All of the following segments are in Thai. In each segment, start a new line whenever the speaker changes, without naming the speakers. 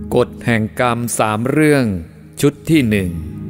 กฎแห่งกรรม3 เรื่องชุดที่1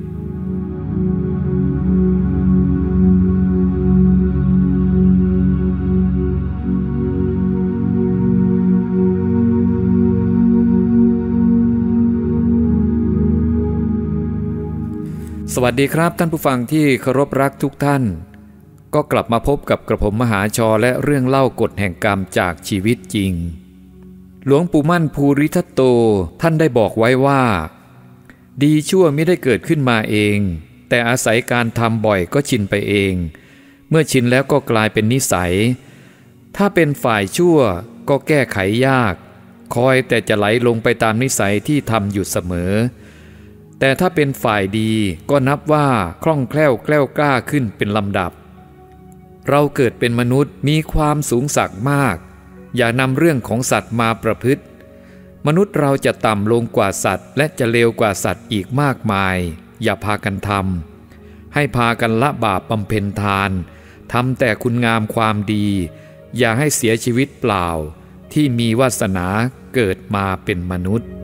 สวัสดีครับท่านผู้ฟังที่เคารพรักทุกท่านก็กลับมาพบกับกระผมมหาชรและเรื่องเล่ากฎแห่งกรรมจากชีวิตจริงหลวงปู่มั่นภูริทัตโตท่านได้บอกไว้ว่าดีชั่วไม่ได้เกิดขึ้นมาเองแต่อาศัยการทำบ่อยก็ชินไปเองเมื่อชินแล้วก็กลายเป็นนิสัยถ้าเป็นฝ่ายชั่วก็แก้ไขยากคอยแต่จะไหลลงไปตามนิสัยที่ทำอยู่เสมอแต่ถ้าเป็นฝ่ายดีก็นับว่าคล่องแคล่วแกล้วกล้าขึ้นเป็นลำดับเราเกิดเป็นมนุษย์มีความสูงสักมากอย่านำเรื่องของสัตว์มาประพฤติมนุษย์เราจะต่ำลงกว่าสัตว์และจะเลวกว่าสัตว์อีกมากมายอย่าพากันทำให้พากันละบาปบำเพ็ญทานทำแต่คุณงามความดีอย่าให้เสียชีวิตเปล่าที่มีวาสนาเกิดมาเป็นมนุษย์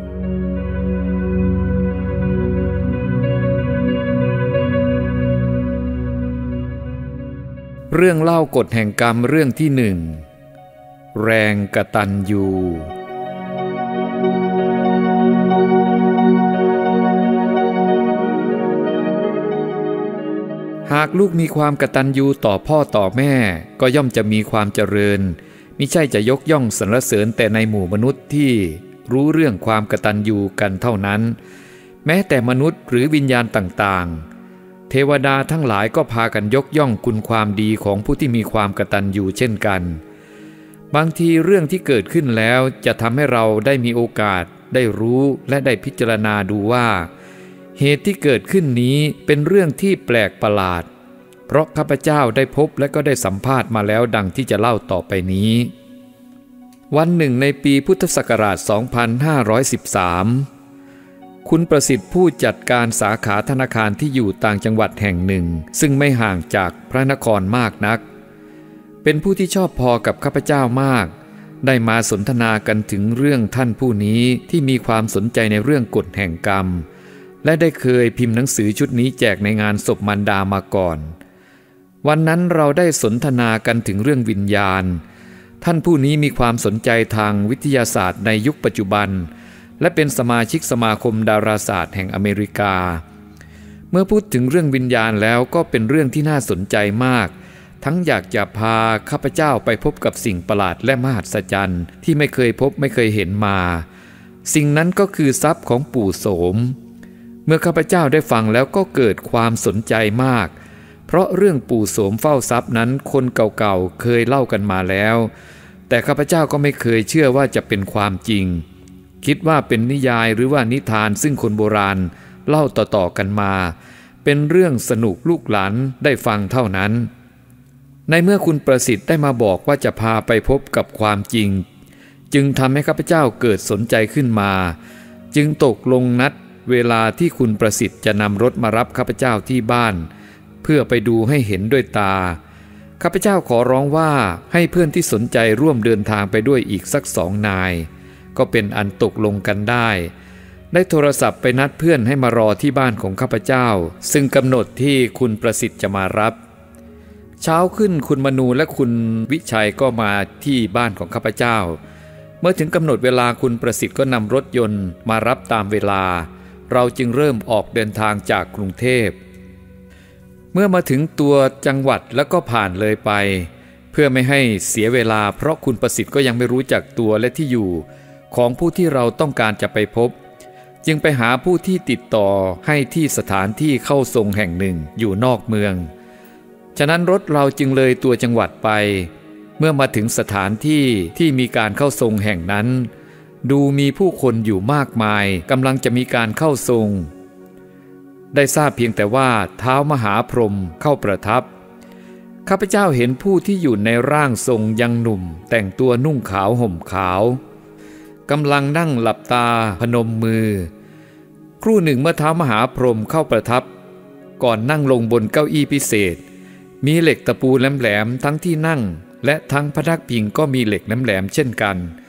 เรื่องเล่ากฎแห่งกรรมเรื่องที่1แรงกตัญญูหากลูกมีความกตัญญูต่อพ่อต่อแม่ก็ย่อมจะมีความเจริญมิใช่จะยกย่องสรรเสริญแต่ในหมู่มนุษย์ที่รู้เรื่องความกตัญญูกันเท่านั้นแม้แต่มนุษย์หรือวิญญาณต่างๆเทวดาทั้งหลายก็พากันยกย่องคุณความดีของผู้ที่มีความกตัญญูเช่นกันบางทีเรื่องที่เกิดขึ้นแล้วจะทำให้เราได้มีโอกาสได้รู้และได้พิจารณาดูว่าเหตุที่เกิดขึ้นนี้เป็นเรื่องที่แปลกประหลาดเพราะข้าพเจ้าได้พบและก็ได้สัมภาษณ์มาแล้วดังที่จะเล่าต่อไปนี้วันหนึ่งในปีพุทธศักราช 2513คุณประสิทธิ์ผู้จัดการสาขาธนาคารที่อยู่ต่างจังหวัดแห่งหนึ่งซึ่งไม่ห่างจากพระนครมากนักเป็นผู้ที่ชอบพอกับข้าพเจ้ามากได้มาสนทนากันถึงเรื่องท่านผู้นี้ที่มีความสนใจในเรื่องกฎแห่งกรรมและได้เคยพิมพ์หนังสือชุดนี้แจกในงานศพมารดามาก่อนวันนั้นเราได้สนทนากันถึงเรื่องวิญญาณท่านผู้นี้มีความสนใจทางวิทยาศาสตร์ในยุคปัจจุบันและเป็นสมาชิกสมาคมดาราศาสตร์แห่งอเมริกาเมื่อพูดถึงเรื่องวิญญาณแล้วก็เป็นเรื่องที่น่าสนใจมากทั้งอยากจะพาข้าพเจ้าไปพบกับสิ่งประหลาดและมหัศจรรย์ที่ไม่เคยพบไม่เคยเห็นมาสิ่งนั้นก็คือทรัพย์ของปู่โสมเมื่อข้าพเจ้าได้ฟังแล้วก็เกิดความสนใจมากเพราะเรื่องปู่โสมเฝ้าทรัพย์นั้นคนเก่าๆเคยเล่ากันมาแล้วแต่ข้าพเจ้าก็ไม่เคยเชื่อว่าจะเป็นความจริงคิดว่าเป็นนิยายหรือว่านิทานซึ่งคนโบราณเล่าต่อๆกันมาเป็นเรื่องสนุกลูกหลานได้ฟังเท่านั้นในเมื่อคุณประสิทธิ์ได้มาบอกว่าจะพาไปพบกับความจริงจึงทำให้ข้าพเจ้าเกิดสนใจขึ้นมาจึงตกลงนัดเวลาที่คุณประสิทธิ์จะนำรถมารับข้าพเจ้าที่บ้านเพื่อไปดูให้เห็นด้วยตาข้าพเจ้าขอร้องว่าให้เพื่อนที่สนใจร่วมเดินทางไปด้วยอีกสัก2 นายก็เป็นอันตกลงกันได้โทรศัพท์ไปนัดเพื่อนให้มารอที่บ้านของข้าพเจ้าซึ่งกำหนดที่คุณประสิทธิ์จะมารับเช้าขึ้นคุณมนูและคุณวิชัยก็มาที่บ้านของข้าพเจ้าเมื่อถึงกำหนดเวลาคุณประสิทธิ์ก็นำรถยนต์มารับตามเวลาเราจึงเริ่มออกเดินทางจากกรุงเทพเมื่อมาถึงตัวจังหวัดแล้วก็ผ่านเลยไปเพื่อไม่ให้เสียเวลาเพราะคุณประสิทธิ์ก็ยังไม่รู้จักตัวและที่อยู่ของผู้ที่เราต้องการจะไปพบจึงไปหาผู้ที่ติดต่อให้ที่สถานที่เข้าทรงแห่งหนึ่งอยู่นอกเมืองฉะนั้นรถเราจึงเลยตัวจังหวัดไปเมื่อมาถึงสถานที่ที่มีการเข้าทรงแห่งนั้นดูมีผู้คนอยู่มากมายกำลังจะมีการเข้าทรงได้ทราบเพียงแต่ว่าท้าวมหาพรหมเข้าประทับข้าพเจ้าเห็นผู้ที่อยู่ในร่างทรงยังหนุ่มแต่งตัวนุ่งขาวห่มขาวกำลังนั่งหลับตาพนมมือครู่หนึ่งเมื่อท้าวมหาพรหมเข้าประทับก่อนนั่งลงบนเก้าอี้พิเศษมีเหล็กตะปูแหลมๆทั้งที่นั่งและทั้งพนักพิงก็มีเหล็กแหลมๆเช่นกัน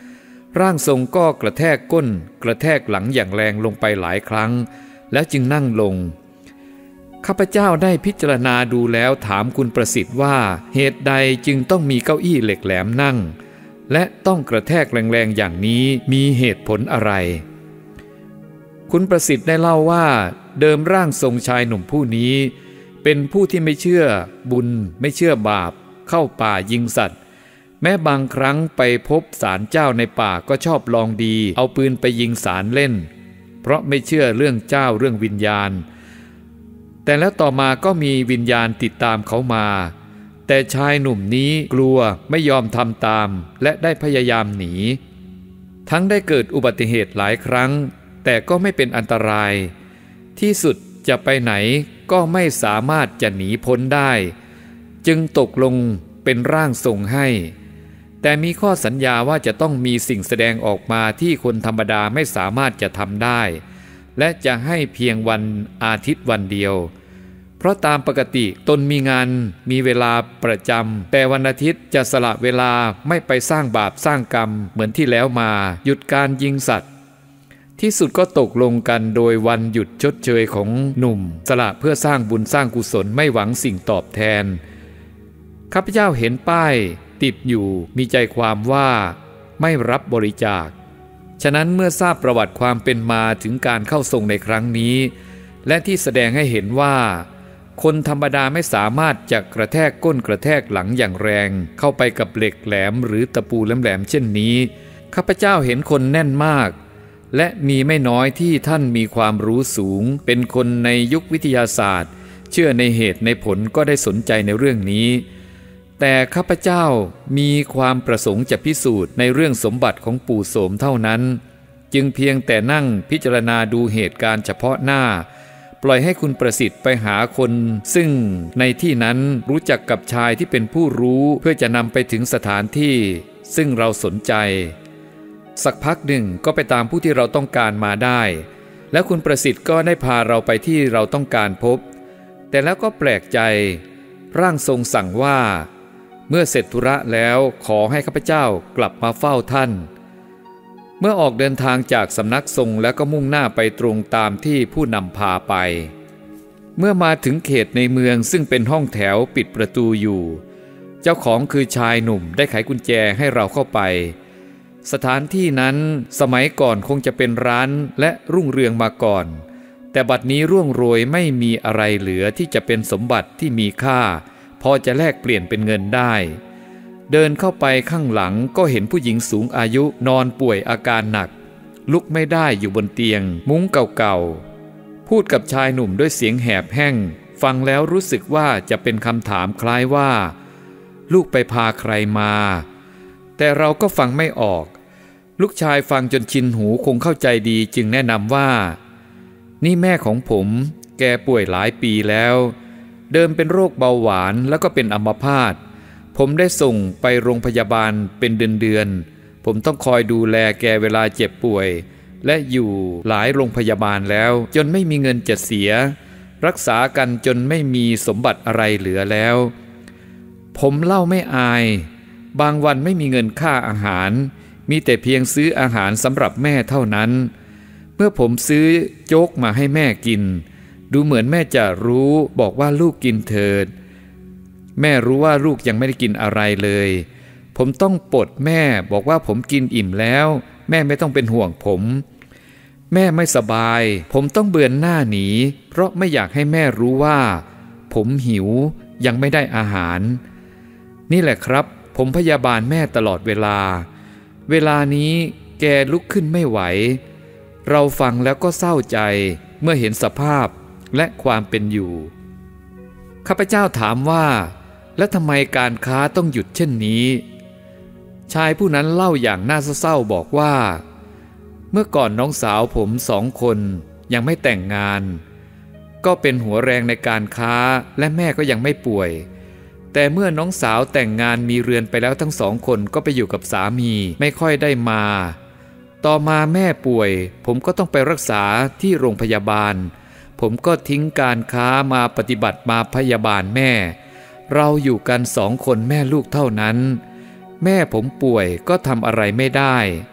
ร่างทรงก็กระแทกก้นกระแทกหลังอย่างแรงลงไปหลายครั้งแล้วจึงนั่งลงข้าพเจ้าได้พิจารณาดูแล้วถามคุณประสิทธิ์ว่าเหตุใดจึงต้องมีเก้าอี้เหล็กแหลมนั่งและต้องกระแทกแรงๆอย่างนี้มีเหตุผลอะไรคุณประสิทธิ์ได้เล่าว่าเดิมร่างทรงชายหนุ่มผู้นี้เป็นผู้ที่ไม่เชื่อบุญไม่เชื่อบาปเข้าป่ายิงสัตว์แม้บางครั้งไปพบศาลเจ้าในป่าก็ชอบลองดีเอาปืนไปยิงศาลเล่นเพราะไม่เชื่อเรื่องเจ้าเรื่องวิญญาณแต่แล้วต่อมาก็มีวิญญาณติดตามเขามาแต่ชายหนุ่มนี้กลัวไม่ยอมทำตามและได้พยายามหนีทั้งได้เกิดอุบัติเหตุหลายครั้งแต่ก็ไม่เป็นอันตรายที่สุดจะไปไหนก็ไม่สามารถจะหนีพ้นได้จึงตกลงเป็นร่างทรงให้แต่มีข้อสัญญาว่าจะต้องมีสิ่งแสดงออกมาที่คนธรรมดาไม่สามารถจะทำได้และจะให้เพียงวันอาทิตย์วันเดียวเพราะตามปกติตนมีงานมีเวลาประจำแต่วันอาทิตย์จะสละเวลาไม่ไปสร้างบาปสร้างกรรมเหมือนที่แล้วมาหยุดการยิงสัตว์ที่สุดก็ตกลงกันโดยวันหยุดชดเชยของหนุ่มสละเพื่อสร้างบุญสร้างกุศลไม่หวังสิ่งตอบแทนข้าพเจ้าเห็นป้ายติดอยู่มีใจความว่าไม่รับบริจาคฉะนั้นเมื่อทราบประวัติความเป็นมาถึงการเข้าทรงในครั้งนี้และที่แสดงให้เห็นว่าคนธรรมดาไม่สามารถจะกระแทกก้นกระแทกหลังอย่างแรงเข้าไปกับเหล็กแหลมหรือตะปูแหลมๆเช่นนี้ข้าพเจ้าเห็นคนแน่นมากและมีไม่น้อยที่ท่านมีความรู้สูงเป็นคนในยุควิทยาศาสตร์เชื่อในเหตุในผลก็ได้สนใจในเรื่องนี้แต่ข้าพเจ้ามีความประสงค์จะพิสูจน์ในเรื่องสมบัติของปู่โสมเท่านั้นจึงเพียงแต่นั่งพิจารณาดูเหตุการณ์เฉพาะหน้าปล่อยให้คุณประสิทธิ์ไปหาคนซึ่งในที่นั้นรู้จักกับชายที่เป็นผู้รู้เพื่อจะนำไปถึงสถานที่ซึ่งเราสนใจสักพักหนึ่งก็ไปตามผู้ที่เราต้องการมาได้และคุณประสิทธิ์ก็ได้พาเราไปที่เราต้องการพบแต่แล้วก็แปลกใจร่างทรงสั่งว่าเมื่อเสร็จธุระแล้วขอให้ข้าพเจ้ากลับมาเฝ้าท่านเมื่อออกเดินทางจากสำนักทรงแล้วก็มุ่งหน้าไปตรงตามที่ผู้นำพาไปเมื่อมาถึงเขตในเมืองซึ่งเป็นห้องแถวปิดประตูอยู่เจ้าของคือชายหนุ่มได้ไขกุญแจให้เราเข้าไปสถานที่นั้นสมัยก่อนคงจะเป็นร้านและรุ่งเรืองมาก่อนแต่บัดนี้ร่วงโรยไม่มีอะไรเหลือที่จะเป็นสมบัติที่มีค่าพอจะแลกเปลี่ยนเป็นเงินได้เดินเข้าไปข้างหลังก็เห็นผู้หญิงสูงอายุนอนป่วยอาการหนักลุกไม่ได้อยู่บนเตียงมุ้งเก่าๆพูดกับชายหนุ่มด้วยเสียงแหบแห้งฟังแล้วรู้สึกว่าจะเป็นคำถามคล้ายว่าลูกไปพาใครมาแต่เราก็ฟังไม่ออกลูกชายฟังจนชินหูคงเข้าใจดีจึงแนะนำว่านี่แม่ของผมแกป่วยหลายปีแล้วเดิมเป็นโรคเบาหวานแล้วก็เป็นอัมพาตผมได้ส่งไปโรงพยาบาลเป็นเดือนผมต้องคอยดูแลแกเวลาเจ็บป่วยและอยู่หลายโรงพยาบาลแล้วจนไม่มีเงินจะเสียรักษากันจนไม่มีสมบัติอะไรเหลือแล้วผมเล่าไม่อายบางวันไม่มีเงินค่าอาหารมีแต่เพียงซื้ออาหารสำหรับแม่เท่านั้นเมื่อผมซื้อโจ๊กมาให้แม่กินดูเหมือนแม่จะรู้บอกว่าลูกกินเถิดแม่รู้ว่าลูกยังไม่ได้กินอะไรเลยผมต้องปลดแม่บอกว่าผมกินอิ่มแล้วแม่ไม่ต้องเป็นห่วงผมแม่ไม่สบายผมต้องเบือนหน้าหนีเพราะไม่อยากให้แม่รู้ว่าผมหิวยังไม่ได้อาหารนี่แหละครับผมพยาบาลแม่ตลอดเวลานี้แกลุกขึ้นไม่ไหวเราฟังแล้วก็เศร้าใจเมื่อเห็นสภาพและความเป็นอยู่ข้าพเจ้าถามว่าแล้วทำไมการค้าต้องหยุดเช่นนี้ชายผู้นั้นเล่าอย่างน่าเศร้าบอกว่าเมื่อก่อนน้องสาวผม2 คนยังไม่แต่งงานก็เป็นหัวแรงในการค้าและแม่ก็ยังไม่ป่วยแต่เมื่อน้องสาวแต่งงานมีเรือนไปแล้วทั้ง2 คนก็ไปอยู่กับสามีไม่ค่อยได้มาต่อมาแม่ป่วยผมก็ต้องไปรักษาที่โรงพยาบาลผมก็ทิ้งการค้ามาปฏิบัติมาพยาบาลแม่เราอยู่กัน2 คนแม่ลูกเท่านั้นแม่ผมป่วยก็ทำอะไรไม่ได้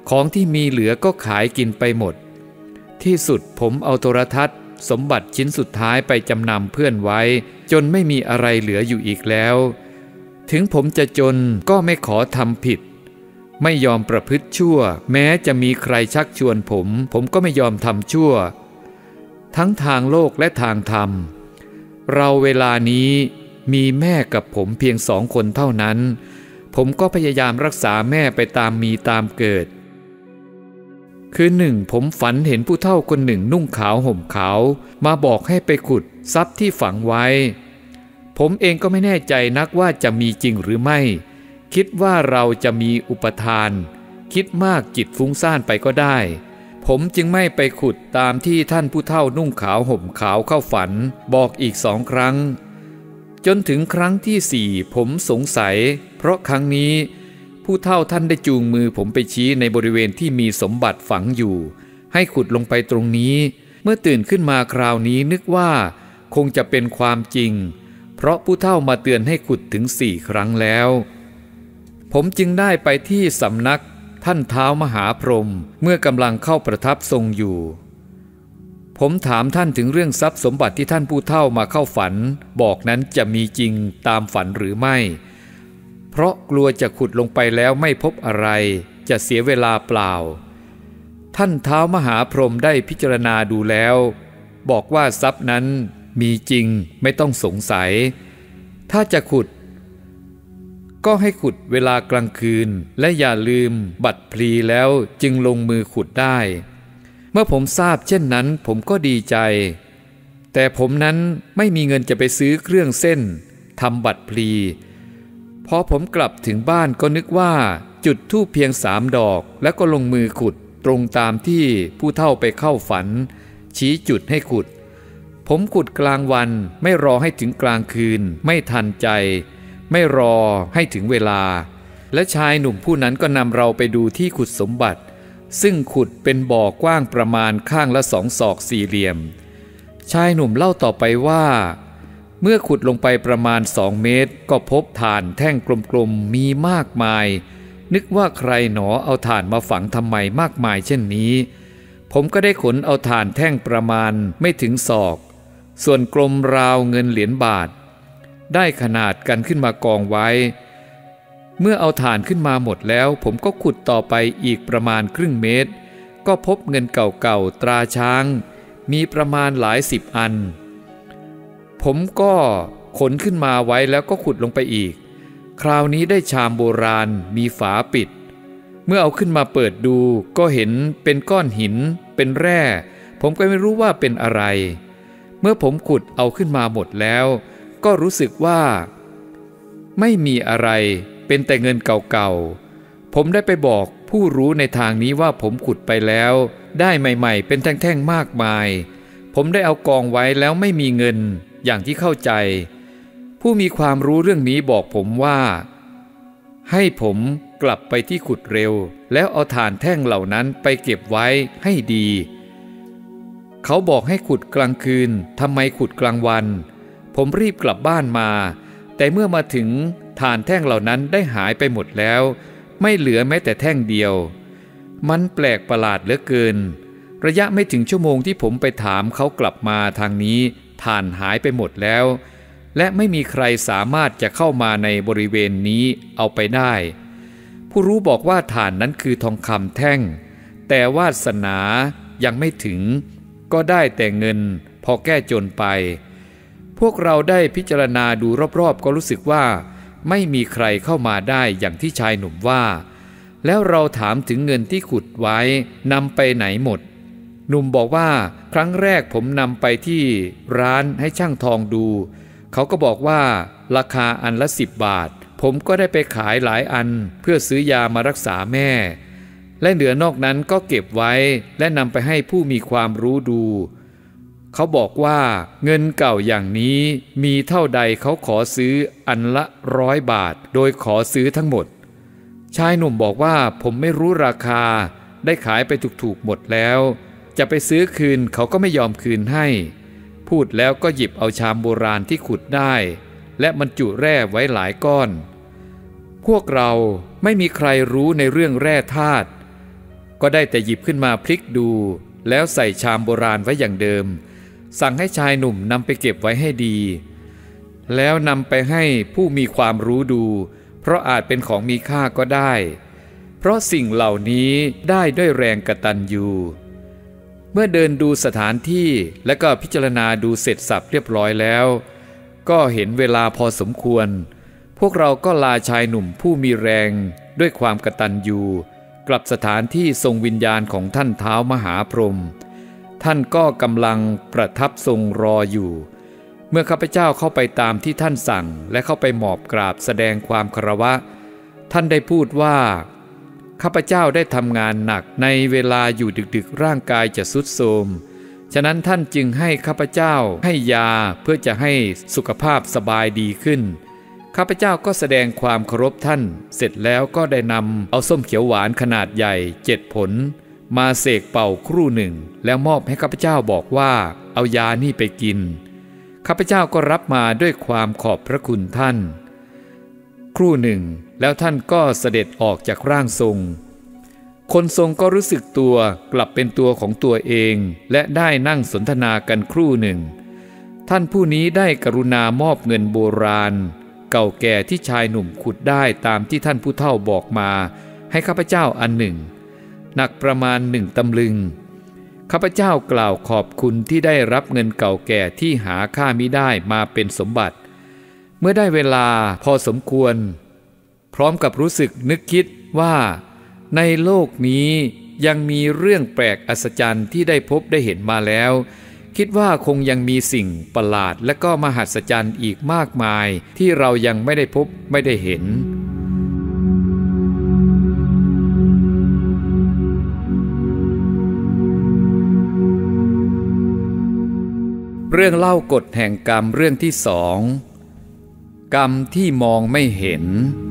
ของที่มีเหลือก็ขายกินไปหมดที่สุดผมเอาโทรทัศน์สมบัติชิ้นสุดท้ายไปจำนำเพื่อนไว้จนไม่มีอะไรเหลืออยู่อีกแล้วถึงผมจะจนก็ไม่ขอทำผิดไม่ยอมประพฤติชั่วแม้จะมีใครชักชวนผมก็ไม่ยอมทำชั่วทั้งทางโลกและทางธรรมเราเวลานี้มีแม่กับผมเพียง2 คนเท่านั้นผมก็พยายามรักษาแม่ไปตามมีตามเกิดคือ1ผมฝันเห็นผู้เฒ่าคนหนึ่งนุ่งขาวห่มขาวมาบอกให้ไปขุดทรัพย์ที่ฝังไว้ผมเองก็ไม่แน่ใจนักว่าจะมีจริงหรือไม่คิดว่าเราจะมีอุปทานคิดมากจิตฟุ้งซ่านไปก็ได้ผมจึงไม่ไปขุดตามที่ท่านผู้เฒ่านุ่งขาวห่มขาวเข้าฝันบอกอีก2 ครั้งจนถึงครั้งที่4ผมสงสัยเพราะครั้งนี้ผู้เฒ่าท่านได้จูงมือผมไปชี้ในบริเวณที่มีสมบัติฝังอยู่ให้ขุดลงไปตรงนี้เมื่อตื่นขึ้นมาคราวนี้นึกว่าคงจะเป็นความจริงเพราะผู้เฒ่ามาเตือนให้ขุดถึง4 ครั้งแล้วผมจึงได้ไปที่สำนักท่านท้าวมหาพรหมเมื่อกำลังเข้าประทับทรงอยู่ผมถามท่านถึงเรื่องทรัพย์สมบัติที่ท่านผู้เฒ่ามาเข้าฝันบอกนั้นจะมีจริงตามฝันหรือไม่เพราะกลัวจะขุดลงไปแล้วไม่พบอะไรจะเสียเวลาเปล่าท่านท้าวมหาพรหมได้พิจารณาดูแล้วบอกว่าทรัพย์นั้นมีจริงไม่ต้องสงสัยถ้าจะขุดก็ให้ขุดเวลากลางคืนและอย่าลืมบัตรพลีแล้วจึงลงมือขุดได้เมื่อผมทราบเช่นนั้นผมก็ดีใจแต่ผมนั้นไม่มีเงินจะไปซื้อเครื่องเส้นทำบัตรพลีพอผมกลับถึงบ้านก็นึกว่าจุดธูปเพียง3 ดอกแล้วก็ลงมือขุดตรงตามที่ผู้เฒ่าไปเข้าฝันชี้จุดให้ขุดผมขุดกลางวันไม่รอให้ถึงกลางคืนไม่ทันใจไม่รอให้ถึงเวลาและชายหนุ่มผู้นั้นก็นำเราไปดูที่ขุดสมบัติซึ่งขุดเป็นบ่อกว้างประมาณข้างละ2 ศอกสี่เหลี่ยมชายหนุ่มเล่าต่อไปว่าเมื่อขุดลงไปประมาณ2 เมตรก็พบถ่านแท่งกลมๆมีมากมายนึกว่าใครหนอเอาถ่านมาฝังทำไมมากมายเช่นนี้ผมก็ได้ขนเอาถ่านแท่งประมาณไม่ถึงศอกส่วนกลมราวเงินเหรียญบาทได้ขนาดกันขึ้นมากองไว้เมื่อเอาถ่านขึ้นมาหมดแล้วผมก็ขุดต่อไปอีกประมาณครึ่งเมตรก็พบเงินเก่าๆตราช้างมีประมาณหลาย10 อันผมก็ขนขึ้นมาไว้แล้วก็ขุดลงไปอีกคราวนี้ได้ชามโบราณมีฝาปิดเมื่อเอาขึ้นมาเปิดดูก็เห็นเป็นก้อนหินเป็นแร่ผมก็ไม่รู้ว่าเป็นอะไรเมื่อผมขุดเอาขึ้นมาหมดแล้วก็รู้สึกว่าไม่มีอะไรเป็นแต่เงินเก่าๆผมได้ไปบอกผู้รู้ในทางนี้ว่าผมขุดไปแล้วได้ใหม่ๆเป็นแท่งๆมากมายผมได้เอากองไว้แล้วไม่มีเงินอย่างที่เข้าใจผู้มีความรู้เรื่องนี้บอกผมว่าให้ผมกลับไปที่ขุดเร็วแล้วเอาถ่านแท่งเหล่านั้นไปเก็บไว้ให้ดีเขาบอกให้ขุดกลางคืนทำไมขุดกลางวันผมรีบกลับบ้านมาแต่เมื่อมาถึงถ่านแท่งเหล่านั้นได้หายไปหมดแล้วไม่เหลือแม้แต่แท่งเดียวมันแปลกประหลาดเหลือเกินระยะไม่ถึงชั่วโมงที่ผมไปถามเขากลับมาทางนี้ถ่านหายไปหมดแล้วและไม่มีใครสามารถจะเข้ามาในบริเวณนี้เอาไปได้ผู้รู้บอกว่าถ่านนั้นคือทองคำแท่งแต่วาสนายังไม่ถึงก็ได้แต่เงินพอแก้จนไปพวกเราได้พิจารณาดูรอบๆก็รู้สึกว่าไม่มีใครเข้ามาได้อย่างที่ชายหนุ่มว่าแล้วเราถามถึงเงินที่ขุดไว้นำไปไหนหมดหนุ่มบอกว่าครั้งแรกผมนำไปที่ร้านให้ช่างทองดูเขาก็บอกว่าราคาอันละ10 บาทผมก็ได้ไปขายหลายอันเพื่อซื้อยามารักษาแม่และเหลือนอกนั้นก็เก็บไว้และนำไปให้ผู้มีความรู้ดูเขาบอกว่าเงินเก่าอย่างนี้มีเท่าใดเขาขอซื้ออันละ100 บาทโดยขอซื้อทั้งหมดชายหนุ่มบอกว่าผมไม่รู้ราคาได้ขายไปถูกๆหมดแล้วจะไปซื้อคืนเขาก็ไม่ยอมคืนให้พูดแล้วก็หยิบเอาชามโบราณที่ขุดได้และบรรจุแร่ไว้หลายก้อนพวกเราไม่มีใครรู้ในเรื่องแร่ธาตุก็ได้แต่หยิบขึ้นมาพลิกดูแล้วใส่ชามโบราณไว้อย่างเดิมสั่งให้ชายหนุ่มนำไปเก็บไว้ให้ดีแล้วนำไปให้ผู้มีความรู้ดูเพราะอาจเป็นของมีค่าก็ได้เพราะสิ่งเหล่านี้ได้ด้วยแรงกตัญญูเมื่อเดินดูสถานที่และก็พิจารณาดูเสร็จสับเรียบร้อยแล้วก็เห็นเวลาพอสมควรพวกเราก็ลาชายหนุ่มผู้มีแรงด้วยความกตัญญูกลับสถานที่ทรงวิญญาณของท่านท้าวมหาพรหมท่านก็กำลังประทับทรงรออยู่เมื่อข้าพเจ้าเข้าไปตามที่ท่านสั่งและเข้าไปหมอบกราบแสดงความเคารพท่านได้พูดว่าข้าพเจ้าได้ทำงานหนักในเวลาอยู่ดึกๆร่างกายจะทรุดโทรมฉะนั้นท่านจึงให้ข้าพเจ้าให้ยาเพื่อจะให้สุขภาพสบายดีขึ้นข้าพเจ้าก็แสดงความเคารพท่านเสร็จแล้วก็ได้นำเอาส้มเขียวหวานขนาดใหญ่7 ผลมาเสกเป่าครู่หนึ่งแล้วมอบให้ข้าพเจ้าบอกว่าเอายานี่ไปกินข้าพเจ้าก็รับมาด้วยความขอบพระคุณท่านครู่หนึ่งแล้วท่านก็เสด็จออกจากร่างทรงคนทรงก็รู้สึกตัวกลับเป็นตัวของตัวเองและได้นั่งสนทนากันครู่หนึ่งท่านผู้นี้ได้กรุณามอบเงินโบราณเก่าแก่ที่ชายหนุ่มขุดได้ตามที่ท่านผู้เฒ่าบอกมาให้ข้าพเจ้าอันหนึ่งหนักประมาณ1 ตำลึงข้าพเจ้ากล่าวขอบคุณที่ได้รับเงินเก่าแก่ที่หาค่ามิได้มาเป็นสมบัติเมื่อได้เวลาพอสมควรพร้อมกับรู้สึกนึกคิดว่าในโลกนี้ยังมีเรื่องแปลกอัศจรรย์ที่ได้พบได้เห็นมาแล้วคิดว่าคงยังมีสิ่งประหลาดและก็มหัศจรรย์อีกมากมายที่เรายังไม่ได้พบไม่ได้เห็นเรื่องเล่ากฎแห่งกรรมเรื่องที่2กรรมที่มองไม่เห็น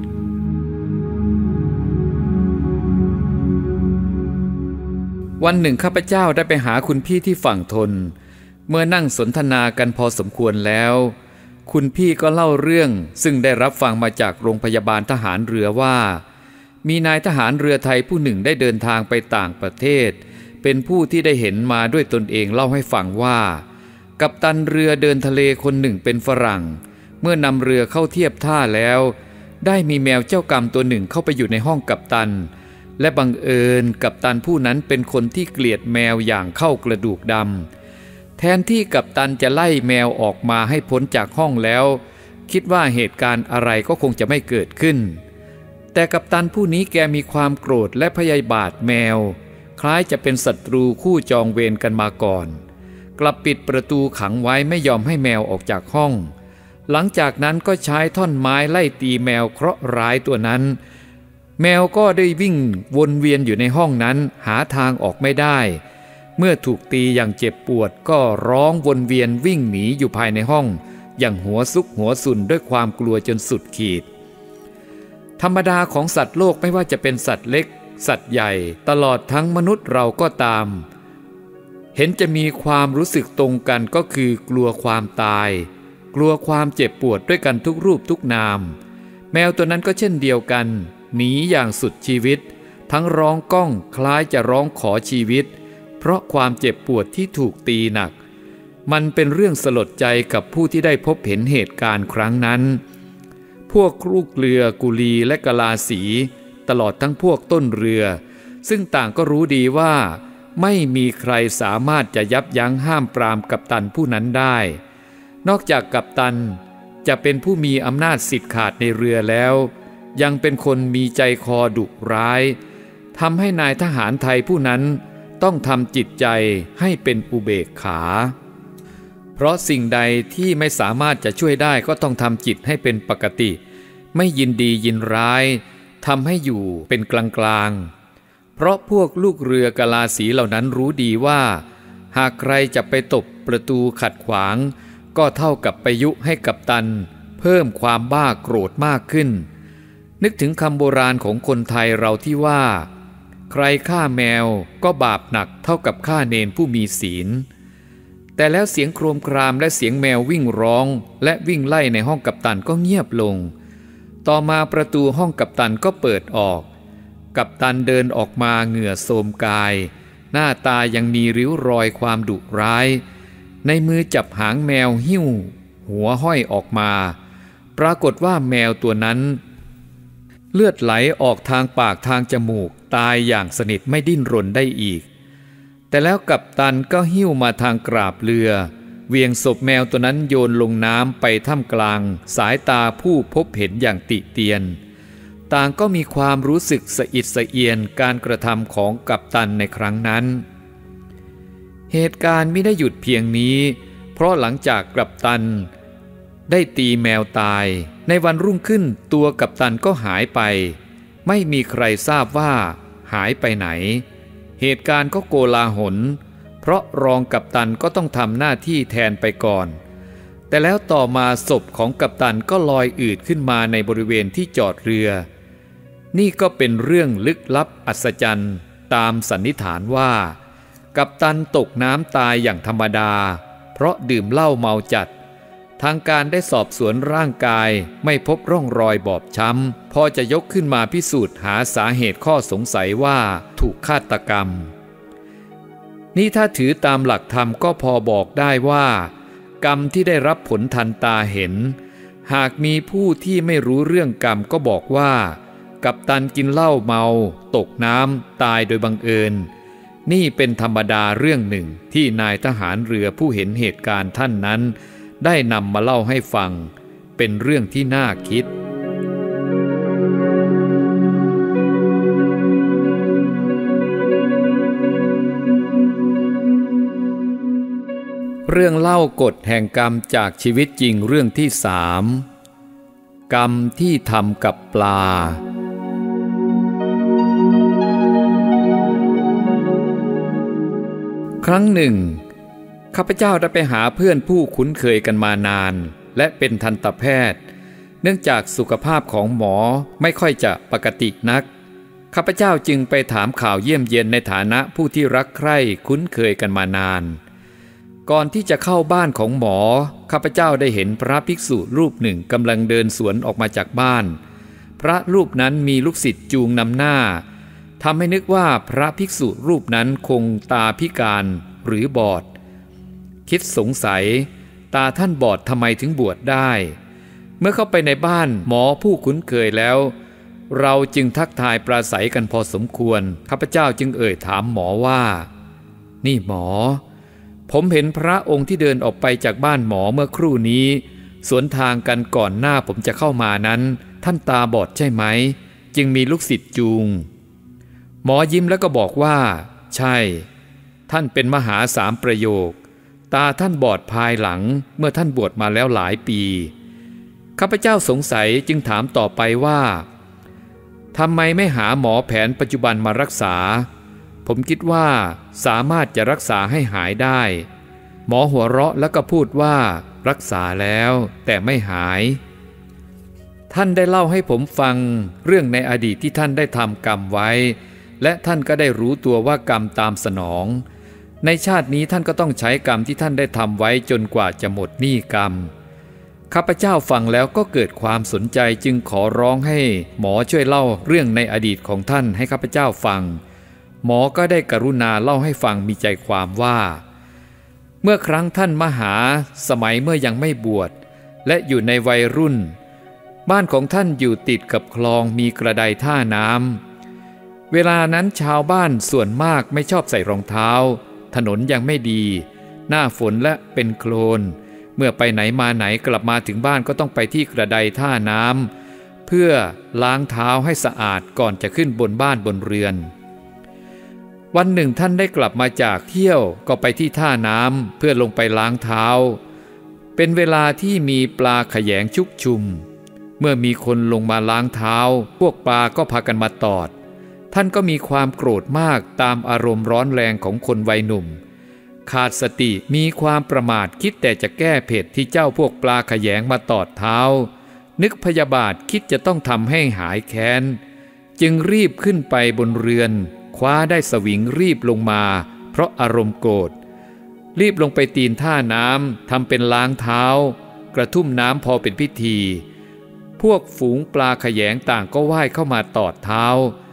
วันหนึ่งข้าพเจ้าได้ไปหาคุณพี่ที่ฝั่งทนเมื่อนั่งสนทนากันพอสมควรแล้วคุณพี่ก็เล่าเรื่องซึ่งได้รับฟังมาจากโรงพยาบาลทหารเรือว่ามีนายทหารเรือไทยผู้หนึ่งได้เดินทางไปต่างประเทศเป็นผู้ที่ได้เห็นมาด้วยตนเองเล่าให้ฟังว่ากัปตันเรือเดินทะเลคนหนึ่งเป็นฝรั่งเมื่อนำเรือเข้าเทียบท่าแล้วได้มีแมวเจ้ากรรมตัวหนึ่งเข้าไปอยู่ในห้องกัปตันและบังเอิญกัปตันผู้นั้นเป็นคนที่เกลียดแมวอย่างเข้ากระดูกดำแทนที่กัปตันจะไล่แมวออกมาให้พ้นจากห้องแล้วคิดว่าเหตุการณ์อะไรก็คงจะไม่เกิดขึ้นแต่กัปตันผู้นี้แกมีความโกรธและพยาบาทแมวคล้ายจะเป็นศัตรูคู่จองเวรกันมาก่อนกลับปิดประตูขังไว้ไม่ยอมให้แมวออกจากห้องหลังจากนั้นก็ใช้ท่อนไม้ไล่ตีแมวเคราะห์ร้ายตัวนั้นแมวก็ได้วิ่งวนเวียนอยู่ในห้องนั้นหาทางออกไม่ได้เมื่อถูกตีอย่างเจ็บปวดก็ร้องวนเวียนวิ่งหนีอยู่ภายในห้องอย่างหัวซุกหัวสุนด้วยความกลัวจนสุดขีดธรรมดาของสัตว์โลกไม่ว่าจะเป็นสัตว์เล็กสัตว์ใหญ่ตลอดทั้งมนุษย์เราก็ตามเห็นจะมีความรู้สึกตรงกันก็คือกลัวความตายกลัวความเจ็บปวดด้วยกันทุกรูปทุกนามแมวตัวนั้นก็เช่นเดียวกันหนีอย่างสุดชีวิตทั้งร้องก้องคล้ายจะร้องขอชีวิตเพราะความเจ็บปวดที่ถูกตีหนักมันเป็นเรื่องสลดใจกับผู้ที่ได้พบเห็นเหตุการณ์ครั้งนั้นพวกลูกเรือกุลีและกลาสีตลอดทั้งพวกต้นเรือซึ่งต่างก็รู้ดีว่าไม่มีใครสามารถจะยับยั้งห้ามปรามกัปตันผู้นั้นได้นอกจากกัปตันจะเป็นผู้มีอำนาจสิทธิ์ขาดในเรือแล้วยังเป็นคนมีใจคอดุร้ายทำให้นายทหารไทยผู้นั้นต้องทำจิตใจให้เป็นอุเบกขาเพราะสิ่งใดที่ไม่สามารถจะช่วยได้ก็ต้องทำจิตให้เป็นปกติไม่ยินดียินร้ายทำให้อยู่เป็นกลางๆเพราะพวกลูกเรือกลาสีเหล่านั้นรู้ดีว่าหากใครจะไปตบประตูขัดขวางก็เท่ากับไปยุให้กัปตันเพิ่มความบ้าโกรธมากขึ้นนึกถึงคำโบราณของคนไทยเราที่ว่าใครฆ่าแมวก็บาปหนักเท่ากับฆ่าเนรผู้มีศีลแต่แล้วเสียงโครมครามและเสียงแมววิ่งร้องและวิ่งไล่ในห้องกัปตันก็เงียบลงต่อมาประตูห้องกัปตันก็เปิดออกกัปตันเดินออกมาเหงื่อโทรมกายหน้าตายังมีริ้วรอยความดุร้ายในมือจับหางแมวหิ้วหัวห้อยออกมาปรากฏว่าแมวตัวนั้นเลือดไหลออกทางปากทางจมูกตายอย่างสนิทไม่ดิ้นรนได้อีกแต่แล้วกัปตันก็หิ้วมาทางกราบเรือเวียงศพแมวตัวนั้นโยนลงน้ำไปท่ามกลางสายตาผู้พบเห็นอย่างติเตียนต่างก็มีความรู้สึกสะอิดสะเอียนการกระทำของกัปตันในครั้งนั้นเหตุการณ์ไม่ได้หยุดเพียงนี้เพราะหลังจากกัปตันได้ตีแมวตายในวันรุ่งขึ้นตัวกัปตันก็หายไปไม่มีใครทราบว่าหายไปไหนเหตุการณ์ก็โกลาหลเพราะรองกัปตันก็ต้องทำหน้าที่แทนไปก่อนแต่แล้วต่อมาศพของกัปตันก็ลอยอืดขึ้นมาในบริเวณที่จอดเรือนี่ก็เป็นเรื่องลึกลับอัศจรรย์ตามสันนิษฐานว่ากัปตันตกน้ำตายอย่างธรรมดาเพราะดื่มเหล้าเมาจัดทางการได้สอบสวนร่างกายไม่พบร่องรอยบอบช้ำพอจะยกขึ้นมาพิสูจน์หาสาเหตุข้อสงสัยว่าถูกฆาตกรรมนี่ถ้าถือตามหลักธรรมก็พอบอกได้ว่ากรรมที่ได้รับผลทันตาเห็นหากมีผู้ที่ไม่รู้เรื่องกรรมก็บอกว่ากัปตันกินเหล้าเมาตกน้ำตายโดยบังเอิญนี่เป็นธรรมดาเรื่องหนึ่งที่นายทหารเรือผู้เห็นเหตุการณ์ท่านนั้นได้นำมาเล่าให้ฟังเป็นเรื่องที่น่าคิดเรื่องเล่ากฎแห่งกรรมจากชีวิตจริงเรื่องที่3กรรมที่ทำกับปลาครั้งหนึ่งข้าพเจ้าได้ไปหาเพื่อนผู้คุ้นเคยกันมานานและเป็นทันตแพทย์เนื่องจากสุขภาพของหมอไม่ค่อยจะปกตินักข้าพเจ้าจึงไปถามข่าวเยี่ยมเยียนในฐานะผู้ที่รักใคร่คุ้นเคยกันมานานก่อนที่จะเข้าบ้านของหมอข้าพเจ้าได้เห็นพระภิกษุรูปหนึ่งกำลังเดินสวนออกมาจากบ้านพระรูปนั้นมีลูกศิษย์จูงนำหน้าทำให้นึกว่าพระภิกษุรูปนั้นคงตาพิการหรือบอดคิดสงสัยตาท่านบอดทำไมถึงบวชได้เมื่อเข้าไปในบ้านหมอผู้คุ้นเคยแล้วเราจึงทักทายปราศัยกันพอสมควรข้าพเจ้าจึงถามหมอว่านี่หมอผมเห็นพระองค์ที่เดินออกไปจากบ้านหมอเมื่อครู่นี้สวนทางกันก่อนหน้าผมจะเข้ามานั้นท่านตาบอดใช่ไหมจึงมีลูกศิษย์จูงหมอยิ้มแล้วก็บอกว่าใช่ท่านเป็นมหาสามประโยคตาท่านบอดภายหลังเมื่อท่านบวชมาแล้วหลายปีข้าพเจ้าสงสัยจึงถามต่อไปว่าทำไมไม่หาหมอแผนปัจจุบันมารักษาผมคิดว่าสามารถจะรักษาให้หายได้หมอหัวเราะแล้วก็พูดว่ารักษาแล้วแต่ไม่หายท่านได้เล่าให้ผมฟังเรื่องในอดีตที่ท่านได้ทำกรรมไว้และท่านก็ได้รู้ตัวว่ากรรมตามสนองในชาตินี้ท่านก็ต้องใช้กรรมที่ท่านได้ทำไว้จนกว่าจะหมดหนี้กรรมข้าพเจ้าฟังแล้วก็เกิดความสนใจจึงขอร้องให้หมอช่วยเล่าเรื่องในอดีตของท่านให้ข้าพเจ้าฟังหมอก็ได้กรุณาเล่าให้ฟังมีใจความว่าเมื่อครั้งท่านมหาสมัยเมื่อยังไม่บวชและอยู่ในวัยรุ่นบ้านของท่านอยู่ติดกับคลองมีกระไดท่าน้ำเวลานั้นชาวบ้านส่วนมากไม่ชอบใส่รองเท้าถนนยังไม่ดีหน้าฝนและเป็นโคลนเมื่อไปไหนมาไหนกลับมาถึงบ้านก็ต้องไปที่กระไดท่าน้ำเพื่อล้างเท้าให้สะอาดก่อนจะขึ้นบนบ้านบนเรือนวันหนึ่งท่านได้กลับมาจากเที่ยวก็ไปที่ท่าน้ำเพื่อลงไปล้างเท้าเป็นเวลาที่มีปลาแขยงชุกชุมเมื่อมีคนลงมาล้างเท้าพวกปลาก็พากันมาตอดท่านก็มีความโกรธมากตามอารมณ์ร้อนแรงของคนวัยหนุ่มขาดสติมีความประมาทคิดแต่จะแก้เผ็ดที่เจ้าพวกปลาแขยงมาตอดเท้านึกพยาบาทคิดจะต้องทำให้หายแค้นจึงรีบขึ้นไปบนเรือนคว้าได้สวิงรีบลงมาเพราะอารมณ์โกรธรีบลงไปตีนท่าน้ำทำเป็นล้างเท้ากระทุ่มน้ำพอเป็นพิธีพวกฝูงปลาแขยงต่างก็ว่ายเข้ามาตอดเท้า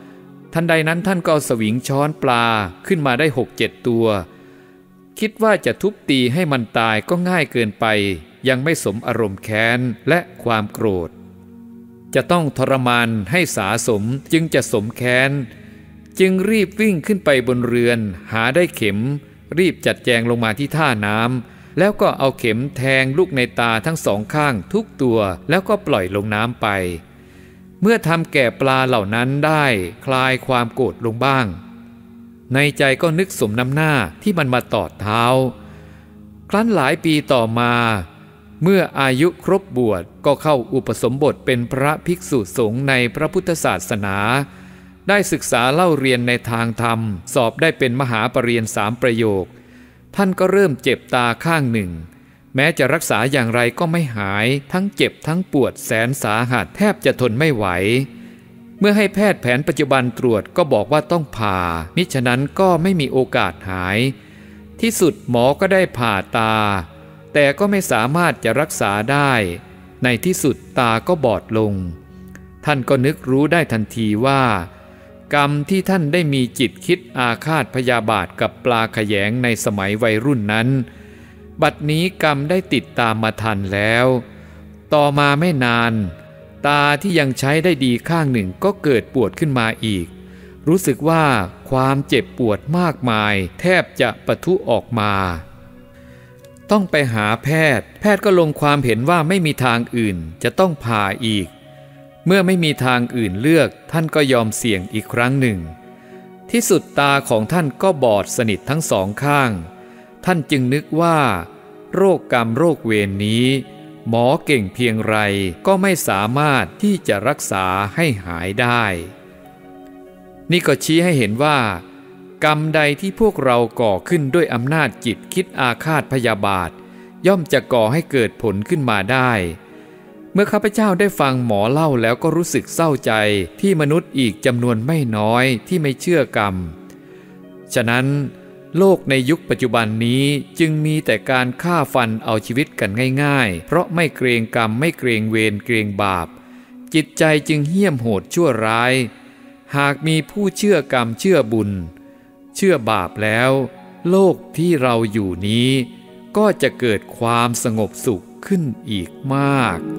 ทันใดนั้นท่านก็สวิงช้อนปลาขึ้นมาได้6-7 ตัวคิดว่าจะทุบตีให้มันตายก็ง่ายเกินไปยังไม่สมอารมณ์แค้นและความโกรธจะต้องทรมานให้สาสมจึงจะสมแค้นจึงรีบวิ่งขึ้นไปบนเรือนหาได้เข็มรีบจัดแจงลงมาที่ท่าน้ำแล้วก็เอาเข็มแทงลูกในตาทั้งสองข้างทุกตัวแล้วก็ปล่อยลงน้ำไปเมื่อทำแก่ปลาเหล่านั้นได้คลายความโกรธลงบ้างในใจก็นึกสมน้ำหน้าที่มันมาตอดเท้าครั้นหลายปีต่อมาเมื่ออายุครบบวชก็เข้าอุปสมบทเป็นพระภิกษุสงฆ์ในพระพุทธศาสนาได้ศึกษาเล่าเรียนในทางธรรมสอบได้เป็นมหาปรริญญา3 ประโยคท่านก็เริ่มเจ็บตาข้างหนึ่งแม้จะรักษาอย่างไรก็ไม่หายทั้งเจ็บทั้งปวดแสนสาหัสแทบจะทนไม่ไหวเมื่อให้แพทย์แผนปัจจุบันตรวจก็บอกว่าต้องผ่ามิฉะนั้นก็ไม่มีโอกาสหายที่สุดหมอก็ได้ผ่าตาแต่ก็ไม่สามารถจะรักษาได้ในที่สุดตาก็บอดลงท่านก็นึกรู้ได้ทันทีว่ากรรมที่ท่านได้มีจิตคิดอาฆาตพยาบาทกับปลาแขยงในสมัยวัยรุ่นนั้นบัดนี้กรรมได้ติดตามมาทันแล้วต่อมาไม่นานตาที่ยังใช้ได้ดีข้างหนึ่งก็เกิดปวดขึ้นมาอีกรู้สึกว่าความเจ็บปวดมากมายแทบจะปะทุออกมาต้องไปหาแพทย์ก็ลงความเห็นว่าไม่มีทางอื่นจะต้องผ่าอีกเมื่อไม่มีทางอื่นเลือกท่านก็ยอมเสี่ยงอีกครั้งหนึ่งที่สุดตาของท่านก็บอดสนิททั้ง2 ข้างท่านจึงนึกว่าโรคกรรมโรคเวรนี้หมอเก่งเพียงไรก็ไม่สามารถที่จะรักษาให้หายได้นี่ก็ชี้ให้เห็นว่ากรรมใดที่พวกเราก่อขึ้นด้วยอำนาจจิตคิดอาฆาตพยาบาทย่อมจะก่อให้เกิดผลขึ้นมาได้เมื่อข้าพเจ้าได้ฟังหมอเล่าแล้วก็รู้สึกเศร้าใจที่มนุษย์อีกจำนวนไม่น้อยที่ไม่เชื่อกรรมฉะนั้นโลกในยุคปัจจุบันนี้จึงมีแต่การฆ่าฟันเอาชีวิตกันง่ายๆเพราะไม่เกรงกรรมไม่เกรงเวรเกรงบาปจิตใจจึงเหี้ยมโหดชั่วร้ายหากมีผู้เชื่อกรรมเชื่อบุญเชื่อบาปแล้วโลกที่เราอยู่นี้ก็จะเกิดความสงบสุขขึ้นอีกมาก